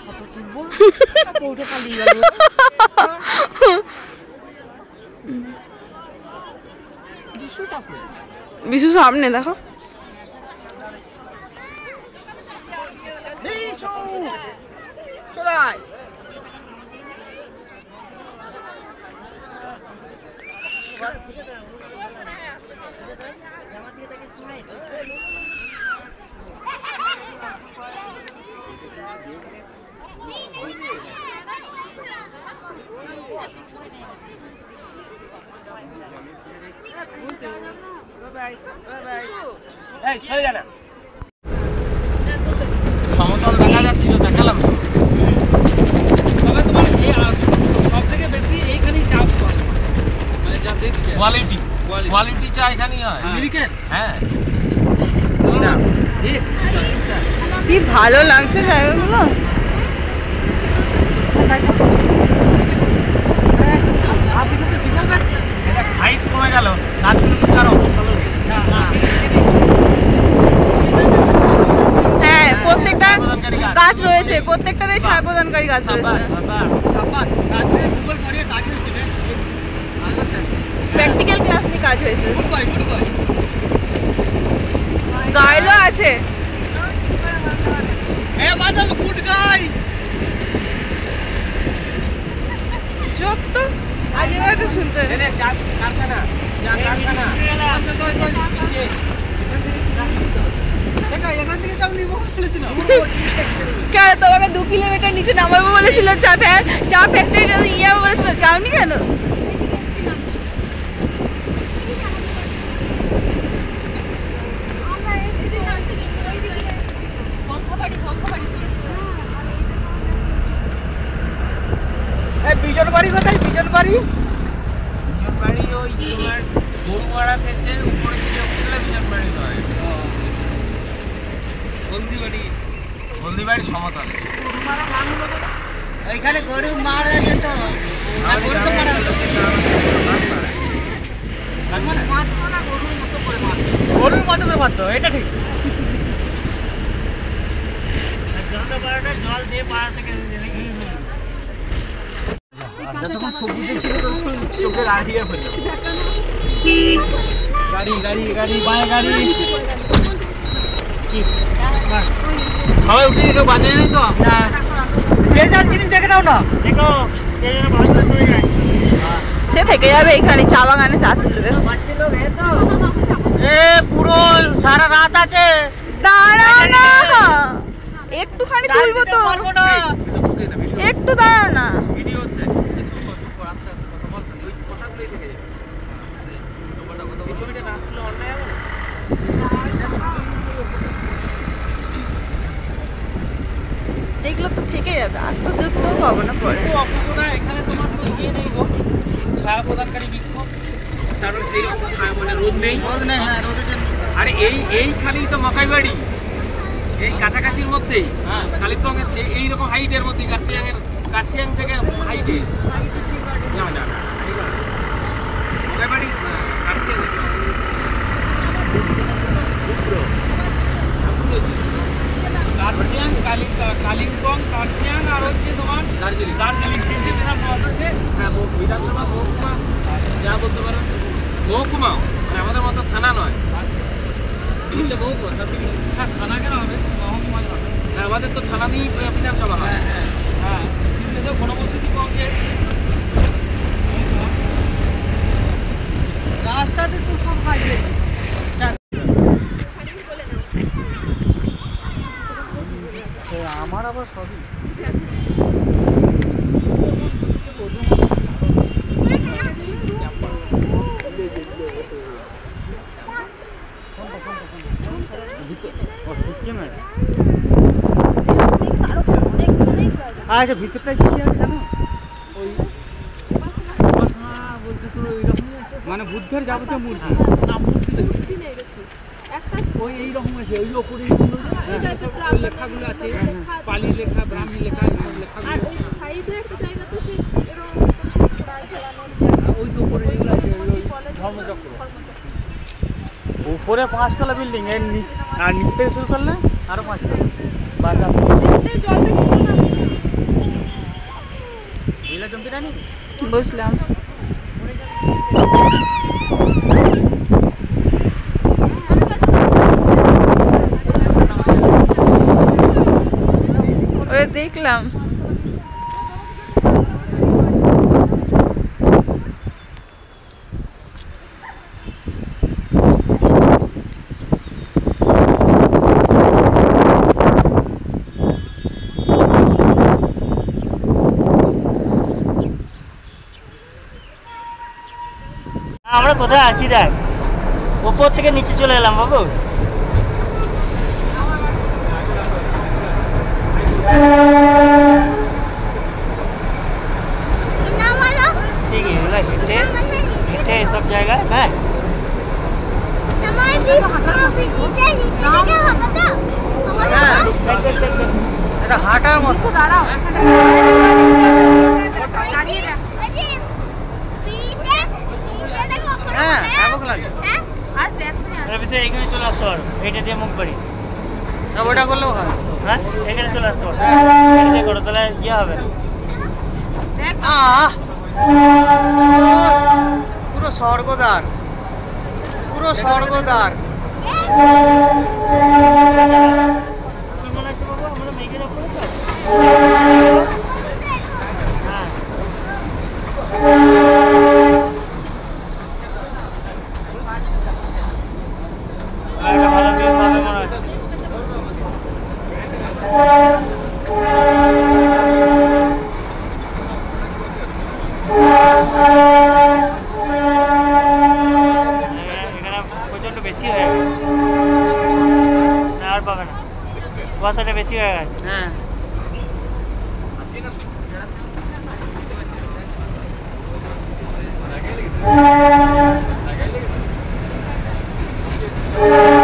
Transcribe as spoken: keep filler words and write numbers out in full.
বিশু সামনে দেখো। সমতল দেখা যাচ্ছিল, দেখালাম। তবে তোমার সব থেকে বেশি এইখানেই চা মানে যা দেখছে কোয়ালিটি কোয়ালিটি চা এখানেই হয়। হ্যাঁ কি ভালো লাগছে জায়গাগুলো। হাইট কমে গেল, গাছগুলো কিন্তু আর অবস্থা নেই। হ্যাঁ প্রত্যেকটা গাছ রয়েছে, প্রত্যেকটাতেই ছায়া প্রদানকারী গাছ রয়েছে। প্র্যাকটিক্যাল ক্লাস নিয়ে কাজ হয়েছে, গাইলও আছে। চোখ তো আজে বাজে শুনতে। তোমাকে দু কিলোমিটার নিচে নামাবো বলেছিল, চা চা ফ্যাক্টরিটা ইয়ে বলেছিল, যাওনি কেন? বিজন বাড়ি কোথায়? বিজন বাড়ি বিজন বাড়ি ওই তোমার গরুমারা থেকে উপরে দিকে উঠলে বিজন বাড়ি হয়। হলদিবাড়ি হলদিবাড়ি সমতল। এইখানে গরু মারা যেত, গরুর মতো করে মারতো, এটা ঠিক। জল দিয়ে পাড়া থেকে যতক্ষণ সবুজ ছিল ততক্ষণ চোখে রাখিয়ে ফেলল। গাড়ি গাড়ি গাড়ি বাঁয়ে গাড়ি সবাই উঠে কেউ বাঁচে নেই তো। যে যার জিনিস দেখে নাও না, দেখো সে থেকে যাবে এখানে চা বাগানে চা তুলবে। এ পুরো সারা রাত আছে। দাঁড়াও না একটুখানি তুলবো তো, একটু দাঁড়াও না। এগুলো তো থেকে যাবে, আর তো দেখতেও পাবো না পরে। এখানে তোমার তো ইয়ে নেই গো, ছায়া প্রদানকারী বৃক্ষ, কারণ সেই রকম মানে রোদ নেই। রোদ নেই, হ্যাঁ রোদের জন্য। আরে এই এই খালি তো মাকাই বাড়ি, এই কাছাকাছির মধ্যেই কালিম্পংয়ের এইরকম হাইটের মধ্যে, কার্শিয়াংয়ের কার্শিয়াং থেকে হাইটে না না মাকাই বাড়ি কার্শিয়াং কার্শিয়াং কালিম্পং কার্শিয়াং আর হচ্ছে তোমার দার্জিলিং দার্জিলিং তিনটে বিধানসভা থেকে। হ্যাঁ বিধানসভা মহকুমা যা বলতে পারো, মহকুমা মানে আমাদের মতো থানা নয়, তিনটে মহকুমা সব ডিভিশন। হ্যাঁ থানা কেন হবে, মহকুমা হবে। হ্যাঁ আমাদের তো থানা দিয়েই বিধানসভা হয়। হ্যাঁ হ্যাঁ কিন্তু তো ঘনবসতি কম যে রাস্তাতে তো সব হাইওয়ে। আমার আবার সবই আচ্ছা ভিতরটা কি আছে জানো? ওই বলতে তো এইরকম মানে বুদ্ধের যাবতীয় মূর্তি না, মূর্তি ওই এইরকম আছে, ওই ওপরে ওই লেখাগুলো আছে, পালি লেখা, ব্রাহ্মী লেখা, লেখাগুলো ওই তো ওপরে এগুলো আছে, ধর্মচক্র। উপরে পাঁচতলা বিল্ডিং এর নিচে আর নিচ থেকে শুরু করলে আরো পাঁচতলা বা চারতলা বুঝলে জম্পি রানি বুঝলাম। ওরে দেখলাম আমরা কোথায় আছি দেখ, উপর থেকে নিচে চলে এলাম বাবু। হেঁটে হেঁটে এসব জায়গায় হ্যাঁ এটা হাঁটার মতো। হ্যাঁ লাগে এর ভিতরে এখানে চলে আসতে পারো, এইটা দিয়ে মুখ বাড়ি ওটা করলেও হয়। হ্যাঁ এখানে চলে আসতে পারো, এটা করো তাহলে ইয়ে হবে। আহ পুরো স্বর্গদ্বার, পুরো স্বর্গদ্বার। প্রচন্ড বেশি হয়ে গেছে, আর পাবে না, কুয়াশাটা বেশি হয়ে গেছে। হ্যাঁ